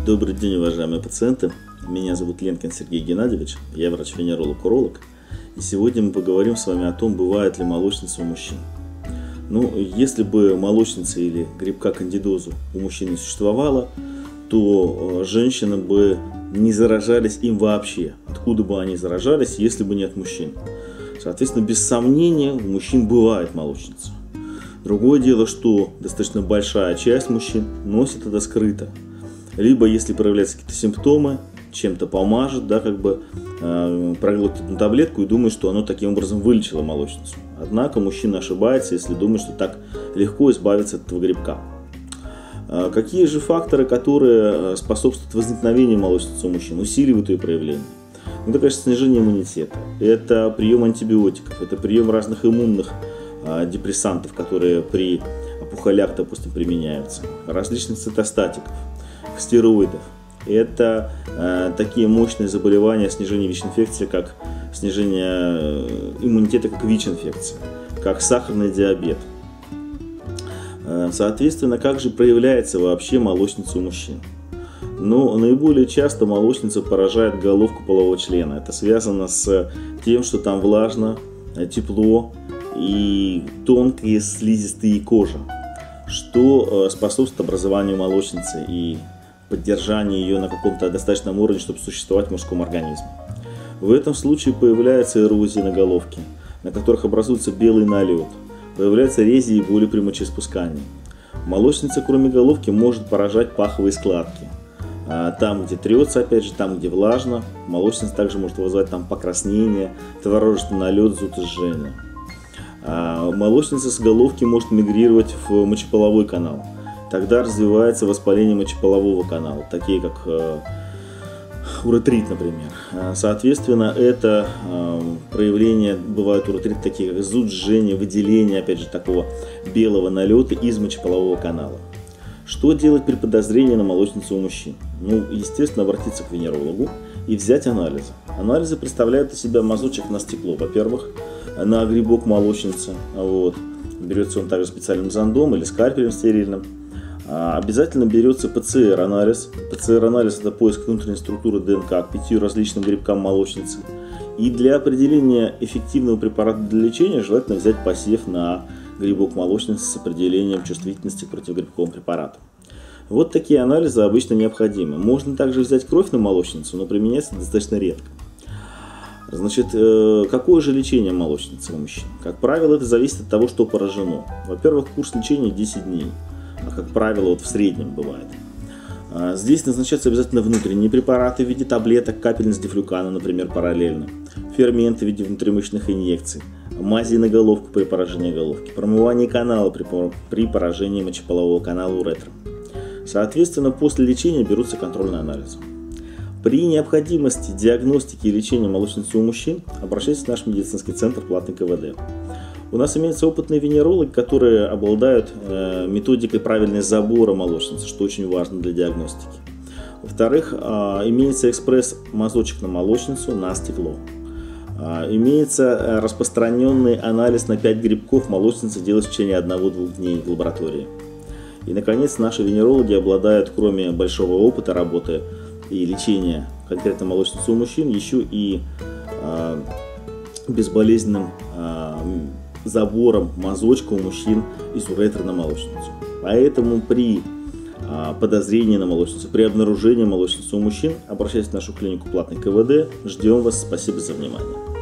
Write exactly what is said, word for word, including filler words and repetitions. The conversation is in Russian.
Добрый день, уважаемые пациенты. Меня зовут Ленкин Сергей Геннадьевич, я врач-венеролог-уролог. И сегодня мы поговорим с вами о том, бывает ли молочница у мужчин. Ну, если бы молочница или грибка кандидозу у мужчин не существовало, то женщины бы не заражались им вообще. Откуда бы они заражались, если бы нет мужчин? Соответственно, без сомнения, у мужчин бывает молочница. Другое дело, что достаточно большая часть мужчин носит это скрыто. Либо, если проявляются какие-то симптомы, чем-то помажет, да, как бы э, проглотит одну таблетку и думает, что оно таким образом вылечило молочницу. Однако мужчина ошибается, если думает, что так легко избавиться от этого грибка. Э, какие же факторы, которые способствуют возникновению молочницы у мужчин, усиливают ее проявление? Ну, это, конечно, снижение иммунитета, это прием антибиотиков, это прием разных иммунных э, депрессантов, которые при опухолях, допустим, применяются, различных цитостатиков, стероидов. Это э, такие мощные заболевания, снижение ВИЧ-инфекции, как снижение иммунитета, как ВИЧ-инфекция, как сахарный диабет. Э, соответственно, как же проявляется вообще молочница у мужчин? Ну, наиболее часто молочница поражает головку полового члена. Это связано с тем, что там влажно, тепло и тонкие слизистые кожи, что способствует образованию молочницы и поддержанию ее на каком-то достаточном уровне, чтобы существовать в мужском организме. В этом случае появляются эрозии на головке, на которых образуется белый налет, появляются рези и боли при мочеиспускании. Молочница, кроме головки, может поражать паховые складки. Там, где трется, опять же, там, где влажно, молочница также может вызывать там покраснение, творожный налет, зуд и жжение. Молочница с головки может мигрировать в мочеполовой канал. Тогда развивается воспаление мочеполового канала, такие как э, уретрит, например. Соответственно, это э, проявления, бывают уретриты, такие как зуд, жжение, выделение, опять же, такого белого налета из мочеполового канала. Что делать при подозрении на молочницу у мужчин? Ну, естественно, обратиться к венерологу и взять анализы. Анализы представляют из себя мазочек на стекло, во-первых, на грибок молочницы. Вот. Берется он также специальным зондом или скальпелем стерильным. Обязательно берется ПЦР-анализ. ПЦР-анализ – это поиск внутренней структуры ДНК к пятью различным грибкам молочницы. И для определения эффективного препарата для лечения желательно взять посев на грибок молочницы с определением чувствительности к противогрибковым препаратам. Вот такие анализы обычно необходимы. Можно также взять кровь на молочницу, но применяется достаточно редко. Значит, какое же лечение молочницы у мужчин? Как правило, это зависит от того, что поражено. Во-первых, курс лечения десять дней. А как правило, вот в среднем бывает. Здесь назначаются обязательно внутренние препараты в виде таблеток, капельниц дифлюкана, например, параллельно, ферменты в виде внутримышечных инъекций, мази на головку при поражении головки, промывание канала при, при поражении мочеполового канала уретром. Соответственно, после лечения берутся контрольные анализы. При необходимости диагностики и лечения молочницы у мужчин обращайтесь в наш медицинский центр платный КВД. У нас имеются опытные венерологи, которые обладают э, методикой правильного забора молочницы, что очень важно для диагностики. Во-вторых, э, имеется экспресс-мазочек на молочницу на стекло. Э, имеется распространенный анализ на пять грибков молочницы делать в течение одного-двух дней в лаборатории. И, наконец, наши венерологи обладают, кроме большого опыта работы и лечения конкретно молочницы у мужчин, еще и э, безболезненным э, забором мазочка у мужчин из уретры на молочницу. Поэтому при а, подозрении на молочницу, при обнаружении молочницы у мужчин обращайтесь в нашу клинику платный КВД. Ждем вас. Спасибо за внимание.